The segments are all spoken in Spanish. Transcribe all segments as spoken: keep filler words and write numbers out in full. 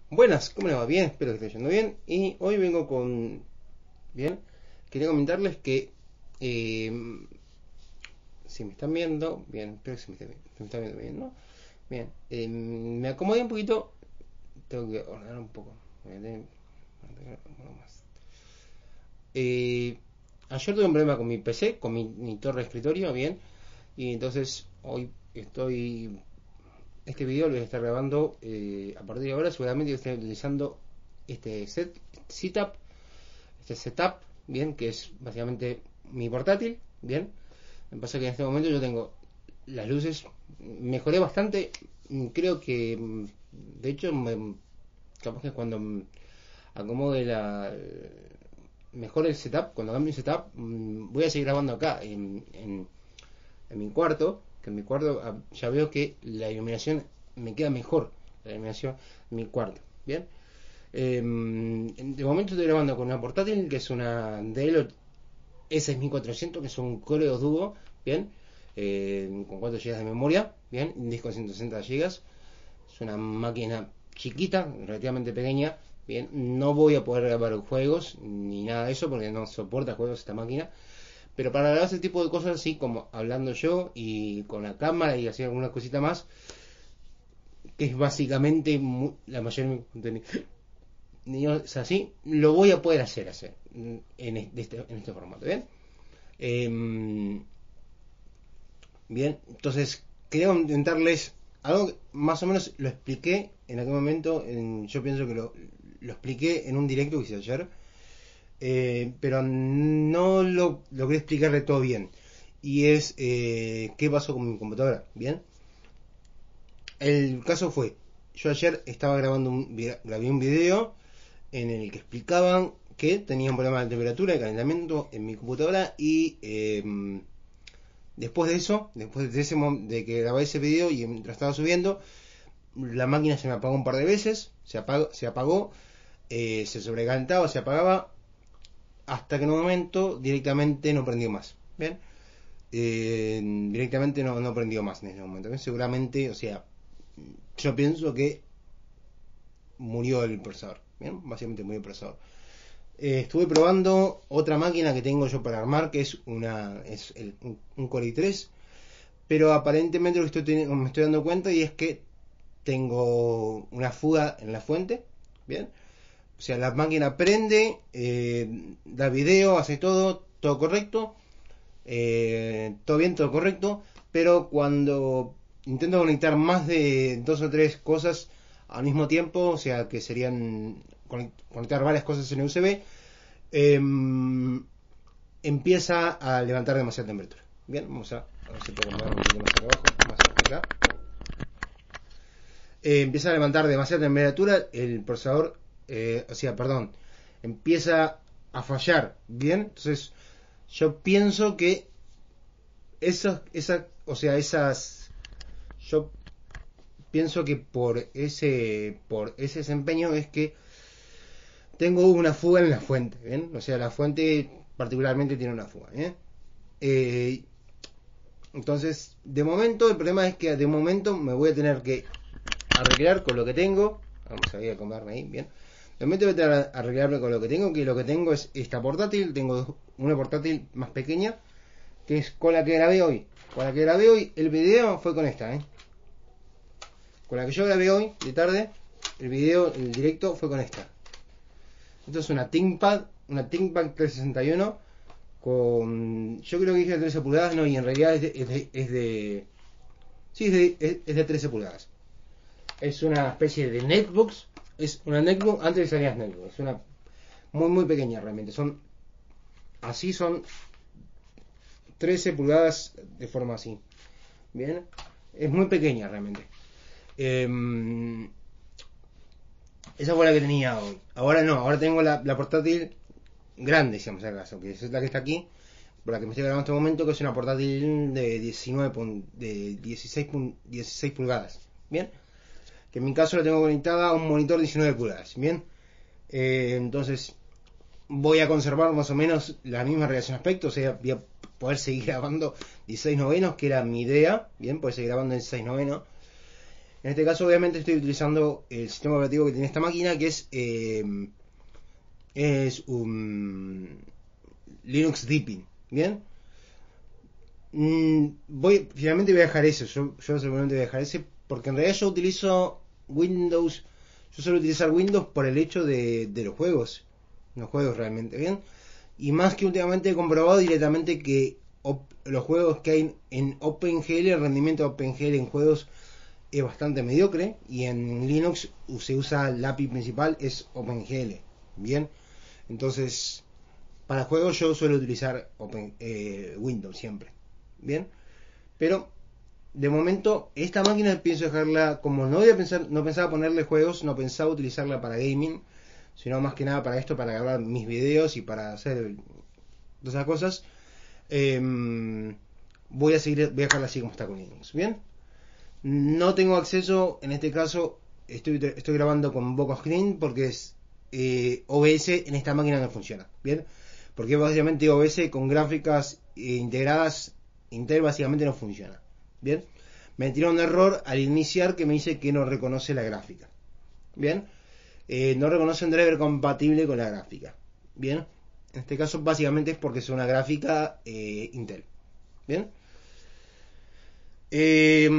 Buenas, ¿cómo les va? Bien, espero que esté yendo bien. Y hoy vengo con... Bien, quería comentarles que... eh, si me están viendo... Bien, espero que se me, esté, se me está viendo bien, ¿no? Bien, eh, me acomodé un poquito. Tengo que ordenar un poco. Eh, ayer tuve un problema con mi P C, con mi, mi torre de escritorio, bien. Y entonces hoy estoy... Este video lo voy a estar grabando eh, a partir de ahora. Seguramente voy a estar utilizando este set, setup, este setup, bien, que es básicamente mi portátil, bien. Me pasa que en este momento yo tengo las luces, mejoré bastante, creo que, de hecho, me, capaz que cuando acomode la mejor el setup, cuando cambie el setup, voy a seguir grabando acá en, en, en mi cuarto, que en mi cuarto ya veo que la iluminación me queda mejor, la iluminación en mi cuarto, bien. Eh, de momento estoy grabando con una portátil que es una Dell E seis mil cuatrocientos, que es un Core Duo, bien, eh, con cuatro gigas de memoria, bien, un disco de ciento sesenta gigas. Es una máquina chiquita, relativamente pequeña, bien. No voy a poder grabar juegos ni nada de eso porque no soporta juegos esta máquina. Pero para grabar ese tipo de cosas así, como hablando yo y con la cámara y hacer alguna cosita más, que es básicamente muy, la mayor niños así, lo voy a poder hacer hacer en este, en este formato, bien. Eh, bien, entonces quería intentarles algo que más o menos lo expliqué en aquel momento. En, yo pienso que lo, lo expliqué en un directo que hice ayer, eh, pero no lo logré explicarle todo bien. Y es eh, qué pasó con mi computadora, bien. El caso fue, yo ayer estaba grabando un, grabé un video en el que explicaban que tenía un problema de temperatura y calentamiento en mi computadora. Y eh, después de eso, después de ese de que grabé ese video y mientras estaba subiendo, la máquina se me apagó un par de veces, se apagó, se apagó, eh, se sobrecalentaba, se apagaba, hasta que en un momento directamente no prendió más. Bien, eh, directamente no, no prendió más en ese momento. ¿Bien? Seguramente, o sea, yo pienso que murió el procesador. Bien, básicamente murió el procesador. Eh, estuve probando otra máquina que tengo yo para armar, que es una es el, un, un Core i tres, pero aparentemente lo que estoy teniendo, me estoy dando cuenta, y es que tengo una fuga en la fuente, bien. O sea, la máquina prende, eh, da video, hace todo, todo correcto, eh, todo bien, todo correcto, pero cuando intento conectar más de dos o tres cosas al mismo tiempo, o sea, que serían conectar varias cosas en U S B, eh, empieza a levantar demasiada temperatura. Bien, vamos a, a ver si puedo mover un poquito más acá abajo, más acá. Eh, empieza a levantar demasiada temperatura, el procesador, eh, o sea, perdón, empieza a fallar. Bien, entonces yo pienso que esos, esa, o sea, esas, yo pienso que por ese, por ese desempeño es que tengo una fuga en la fuente, ¿bien? O sea, la fuente particularmente tiene una fuga, ¿eh? Eh, entonces, de momento, el problema es que de momento me voy a tener que arreglar con lo que tengo. Vamos a ir a acomodarme ahí, bien. De momento voy a tener que arreglarme con lo que tengo, que lo que tengo es esta portátil. Tengo una portátil más pequeña, que es con la que grabé hoy. Con la que grabé hoy el video fue con esta, ¿eh? Con la que yo grabé hoy, de tarde, el video, el directo fue con esta. Esto es una ThinkPad, una ThinkPad trescientos sesenta y uno con, yo creo que dije trece pulgadas, no, y en realidad es de, es de, es de sí, es de, es, es de trece pulgadas. Es una especie de netbook, es una netbook antes de salir netbook, es una muy muy pequeña realmente, son así, son trece pulgadas de forma así, bien, es muy pequeña realmente. Eh, esa fue la que tenía hoy. Ahora no, ahora tengo la, la portátil grande, si vamos a caso, que es la que está aquí, por la que me estoy grabando en este momento, que es una portátil de diecinueve, de dieciséis, dieciséis pulgadas, bien, que en mi caso la tengo conectada a un monitor de diecinueve pulgadas, bien. Eh, entonces voy a conservar más o menos la misma relación de aspecto, o sea, voy a poder seguir grabando dieciséis novenos, que era mi idea, bien, poder seguir grabando en dieciséis novenos. En este caso, obviamente, estoy utilizando el sistema operativo que tiene esta máquina, que es eh, es un Linux Deepin. Bien, mm, voy finalmente voy a dejar eso. Yo, yo seguramente voy a dejar ese porque en realidad yo utilizo Windows. Yo suelo utilizar Windows por el hecho de, de los juegos, los juegos realmente bien. Y más que últimamente he comprobado directamente que op, los juegos que hay en OpenGL, el rendimiento de OpenGL en juegos es bastante mediocre, y en Linux se usa el A P I principal, es OpenGL. Bien, entonces para juegos yo suelo utilizar Open, eh, Windows siempre. Bien, pero de momento esta máquina pienso dejarla como no voy a pensar, no pensaba ponerle juegos, no pensaba utilizarla para gaming, sino más que nada para esto, para grabar mis videos y para hacer todas esas cosas. Eh, voy a seguir, voy a dejarla así como está con Linux. Bien, no tengo acceso, en este caso estoy, estoy grabando con Boco Screen porque es eh, O B S en esta máquina no funciona. Bien, porque básicamente O B S con gráficas eh, integradas Intel básicamente no funciona. Bien, me tiró un error al iniciar que me dice que no reconoce la gráfica. Bien, eh, no reconoce un driver compatible con la gráfica. Bien, en este caso básicamente es porque es una gráfica eh, Intel. Bien, eh,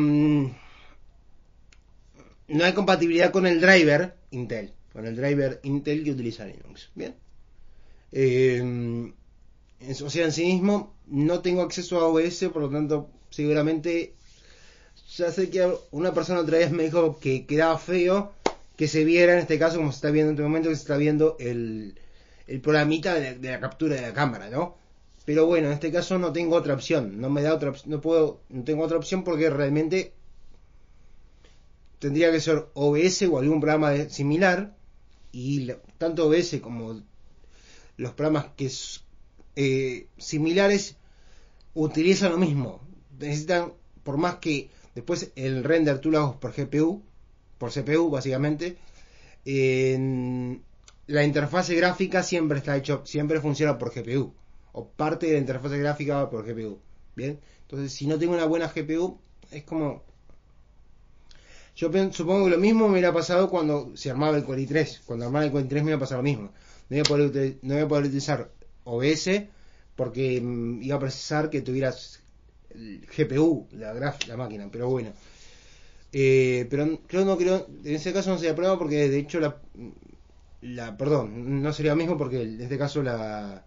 no hay compatibilidad con el driver Intel, con el driver Intel que utiliza Linux. Bien, eh, o sea, en sí mismo no tengo acceso a O B S, por lo tanto seguramente, ya sé que una persona otra vez me dijo que quedaba feo que se viera, en este caso como se está viendo en este momento, que se está viendo el, el programita de la, de la captura de la cámara, ¿no? Pero bueno, en este caso no tengo otra opción, no me da otra, no puedo, no tengo otra opción porque realmente tendría que ser O B S o algún programa de, similar, y la, tanto O B S como los programas que es, eh, similares utilizan lo mismo, necesitan, por más que después el render tú lo hagas por G P U, por C P U básicamente, en la interfase gráfica siempre está hecho, siempre funciona por G P U, o parte de la interfase gráfica va por G P U. Bien, entonces si no tengo una buena G P U es como, yo supongo que lo mismo me hubiera pasado cuando se armaba el Core i tres, cuando armaba el Core i tres me iba a pasar lo mismo, no iba a poder, no iba a poder utilizar O B S porque mm, iba a precisar que tuvieras el G P U, la, graf, la máquina, pero bueno. Eh, pero creo no creo, en ese caso no sería prueba porque de hecho la, la perdón, no sería lo mismo porque en este caso la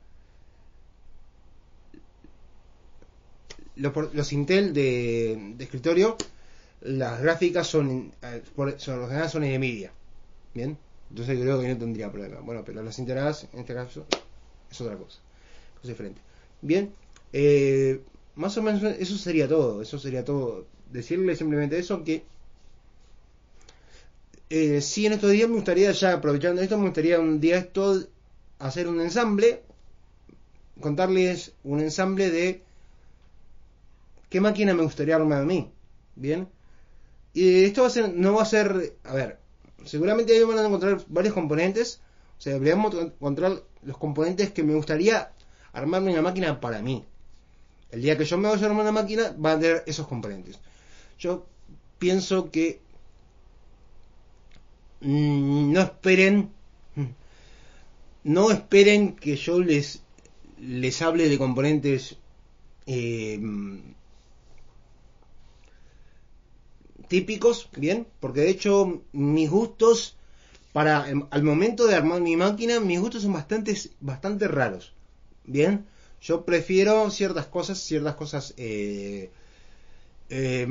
los, los Intel de, de escritorio, las gráficas son, por, son los generales son Nvidia. Bien, entonces creo que no tendría problema. Bueno, pero las integradas en este caso es otra cosa, cosa diferente. Bien, eh, más o menos eso sería todo. Eso sería todo. Decirle simplemente eso, que eh, sí, en estos días me gustaría, ya aprovechando esto, me gustaría un día esto hacer un ensamble, contarles un ensamble de qué máquina me gustaría armar a mí. Bien, y esto va a ser, no va a ser, a ver, seguramente ahí van a encontrar varios componentes. O sea, deberíamos encontrar los componentes que me gustaría armarme una máquina para mí. El día que yo me vaya a armar una máquina va a tener esos componentes. Yo pienso que mmm, no esperen no esperen que yo les les hable de componentes eh, típicos, bien, porque de hecho mis gustos para al momento de armar mi máquina, mis gustos son bastante bastante raros. Bien, yo prefiero ciertas cosas, ciertas cosas eh, eh,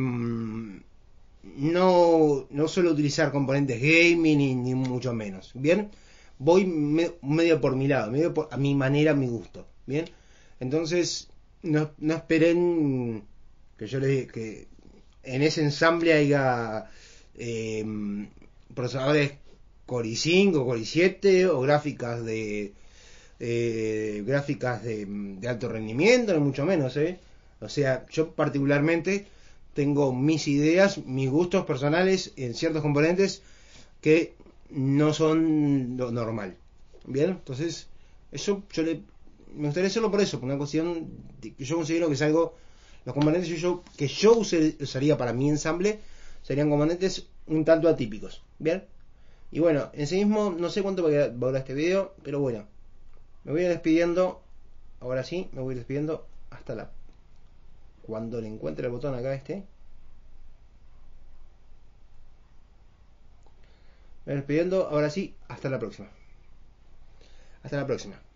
no, no suelo utilizar componentes gaming ni, ni mucho menos. Bien, voy me, medio por mi lado, medio por, a mi manera, a mi gusto. Bien, entonces no, no esperen que yo les que en ese ensamble haya eh, procesadores Core i cinco, Core i siete o gráficas de eh, gráficas de, de alto rendimiento, ni mucho menos, ¿eh? O sea, yo particularmente tengo mis ideas, mis gustos personales en ciertos componentes que no son lo normal. Bien, entonces eso yo le, me gustaría hacerlo por eso, por una cuestión de que yo considero que es algo, los componentes que yo, que yo use, usaría para mi ensamble serían componentes un tanto atípicos. Bien. Y bueno, en sí mismo no sé cuánto va a durar este video, pero bueno, me voy a ir despidiendo. Ahora sí, me voy despidiendo hasta la... Cuando le encuentre el botón acá este. Me voy despidiendo, ahora sí, hasta la próxima. Hasta la próxima.